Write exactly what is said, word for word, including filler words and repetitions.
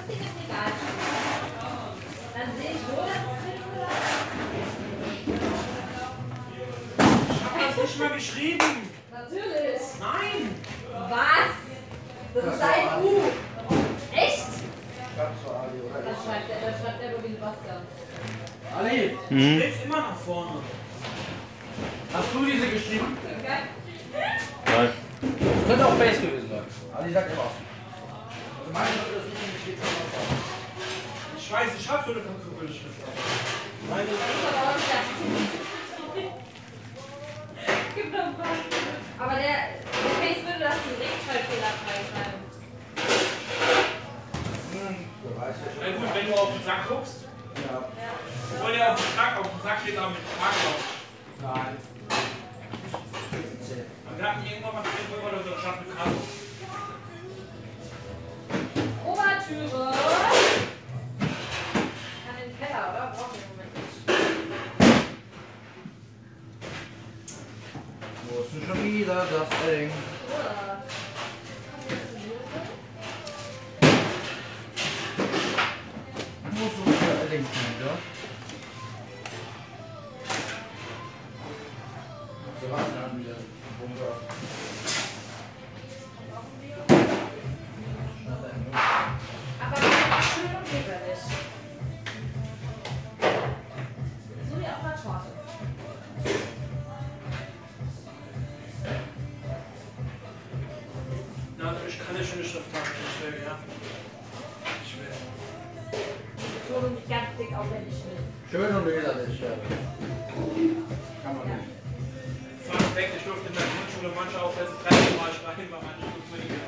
Ding im Regal steht, dann sehe ich, wo das drin ist. Ich hab das nicht mal geschrieben. Natürlich. Nein. Was? Das ist ein U. Echt? Schreibst du Ali, oder? Das schreibt er, das schreibt er nur wie Sebastian. Ali, Du Mhm. schlägst immer nach vorne. hast du diese geschrieben? Okay. Nein. Das könnte auch Face gewesen sein. Ali sagt immer was. Also meine Schrift ist nicht steht schon mal drauf. Ich weiß, ich hab so eine französische Schrift. Meine Das ist aber auch nicht das. Gibt noch ein paar. Aber der, der Face würde das einen Rechtschreibfehler schreiben. Hm, du weißt ja Na schon. gut, wenn du auf den Sack guckst. Ja. Obwohl der auf dem Sack, auf dem Sack steht da mit Tag drauf. Nein. Wir hatten irgendwann mal drin oder so, das schafft eine Karte. Obertüre. Kann in den Keller, oder? Brauchen wir im Moment nicht. Wo ist denn schon wieder das Ding? Oder? Wo ist denn das Ding wieder? Sebastian hat wieder Bunker. Aber schön und leserlich. So wie auch mal Torte. Na, ich kann nicht schon eine Schrift haben, ich will, ja. Ich will. So nicht ganz dick, auch wenn ich will. Schön und leserlich, ja. Kann man nicht. Fun Fact, ich durfte in der Grundschule manche auch erst dreißig Mal schreiben, weil manche gut